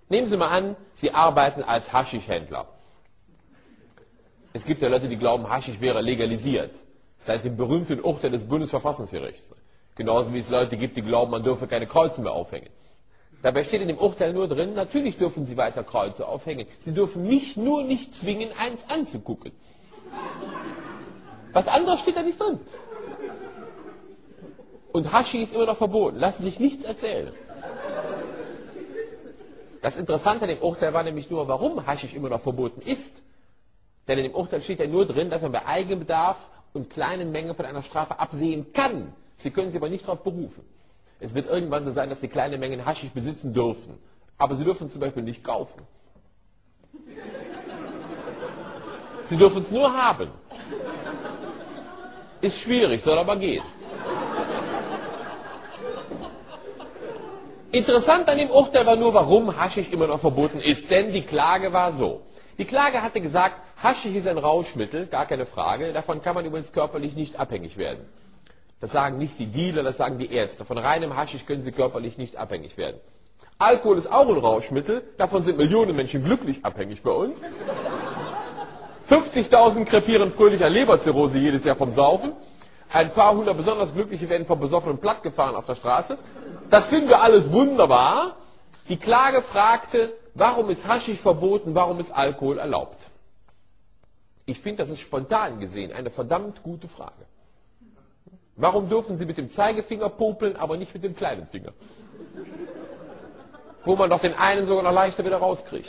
Nehmen Sie mal an, Sie arbeiten als Haschischhändler. Es gibt ja Leute, die glauben, Haschisch wäre legalisiert. Seit dem berühmten Urteil des Bundesverfassungsgerichts. Genauso wie es Leute gibt, die glauben, man dürfe keine Kreuze mehr aufhängen. Dabei steht in dem Urteil nur drin, natürlich dürfen Sie weiter Kreuze aufhängen. Sie dürfen mich nur nicht zwingen, eins anzugucken. Was anderes steht da nicht drin. Und Haschisch ist immer noch verboten. Lassen Sie sich nichts erzählen. Das Interessante an dem Urteil war nämlich nur, warum Haschisch immer noch verboten ist. Denn in dem Urteil steht ja nur drin, dass man bei Eigenbedarf und kleinen Mengen von einer Strafe absehen kann. Sie können sich aber nicht darauf berufen. Es wird irgendwann so sein, dass Sie kleine Mengen Haschisch besitzen dürfen. Aber Sie dürfen es zum Beispiel nicht kaufen. Sie dürfen es nur haben. Ist schwierig, soll aber gehen. Interessant an dem Urteil war nur, warum Haschisch immer noch verboten ist. Denn die Klage war so. Die Klage hatte gesagt, Haschisch ist ein Rauschmittel, gar keine Frage. Davon kann man übrigens körperlich nicht abhängig werden. Das sagen nicht die Dealer, das sagen die Ärzte. Von reinem Haschisch können sie körperlich nicht abhängig werden. Alkohol ist auch ein Rauschmittel. Davon sind Millionen Menschen glücklich abhängig bei uns. 50.000 krepieren fröhlich an Leberzirrhose jedes Jahr vom Saufen. Ein paar hundert besonders Glückliche werden vom Besoffenen plattgefahren auf der Straße. Das finden wir alles wunderbar. Die Klage fragte, warum ist Haschisch verboten, warum ist Alkohol erlaubt? Ich finde, das ist spontan gesehen eine verdammt gute Frage. Warum dürfen Sie mit dem Zeigefinger popeln, aber nicht mit dem kleinen Finger? Wo man doch den einen sogar noch leichter wieder rauskriegt.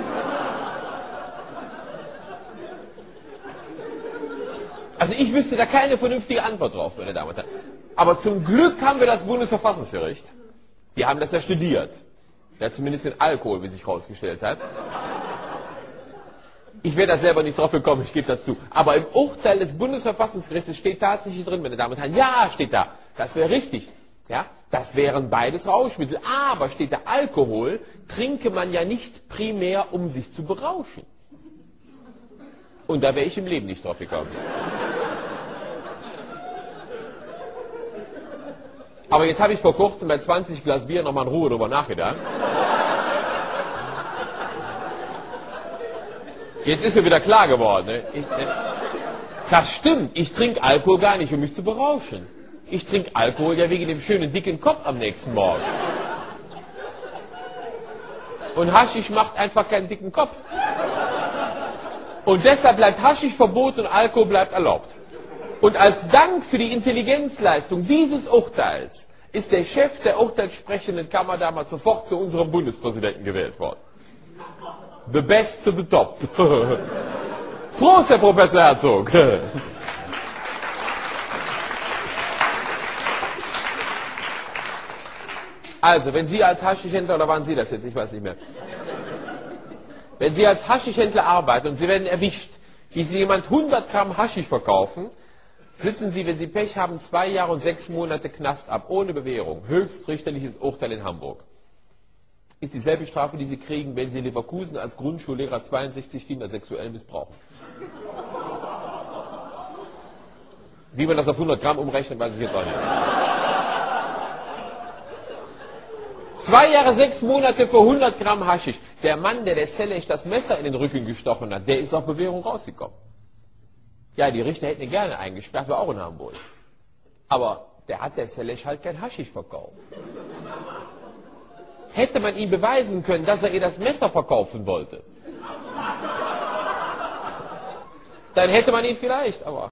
Also ich wüsste da keine vernünftige Antwort drauf, meine Damen und Herren. Aber zum Glück haben wir das Bundesverfassungsgericht. Die haben das ja studiert. Ja, zumindest den Alkohol, wie sich herausgestellt hat. Ich wäre da selber nicht drauf gekommen, ich gebe das zu. Aber im Urteil des Bundesverfassungsgerichtes steht tatsächlich drin, meine Damen und Herren, ja, steht da, das wäre richtig. Ja, das wären beides Rauschmittel. Aber steht da, Alkohol trinke man ja nicht primär, um sich zu berauschen. Und da wäre ich im Leben nicht drauf gekommen. Aber jetzt habe ich vor kurzem bei 20 Glas Bier nochmal in Ruhe drüber nachgedacht. Jetzt ist mir wieder klar geworden. Ne? Das stimmt, ich trinke Alkohol gar nicht, um mich zu berauschen. Ich trinke Alkohol ja wegen dem schönen dicken Kopf am nächsten Morgen. Und Haschisch macht einfach keinen dicken Kopf. Und deshalb bleibt Haschisch verboten und Alkohol bleibt erlaubt. Und als Dank für die Intelligenzleistung dieses Urteils ist der Chef der urteilssprechenden Kammer damals sofort zu unserem Bundespräsidenten gewählt worden. The best to the top. Prost, Herr Professor Herzog. Also, wenn Sie als Haschischhändler, oder waren Sie das jetzt, ich weiß nicht mehr. Wenn Sie als Haschischhändler arbeiten und Sie werden erwischt, wie Sie jemand 100 Gramm Haschisch verkaufen, sitzen Sie, wenn Sie Pech haben, 2 Jahre und 6 Monate Knast ab, ohne Bewährung. Höchstrichterliches Urteil in Hamburg. Ist dieselbe Strafe, die Sie kriegen, wenn Sie in Leverkusen als Grundschullehrer 62 Kinder sexuell missbrauchen. Wie man das auf 100 Gramm umrechnet, weiß ich jetzt auch nicht. 2 Jahre, 6 Monate für 100 Gramm Haschisch. Der Mann, der Selesch das Messer in den Rücken gestochen hat, der ist auf Bewährung rausgekommen. Ja, die Richter hätten ihn gerne eingesperrt, war auch in Hamburg. Aber der Selesch halt kein Haschisch verkauft. Hätte man ihm beweisen können, dass er ihr das Messer verkaufen wollte, dann hätte man ihn vielleicht, aber...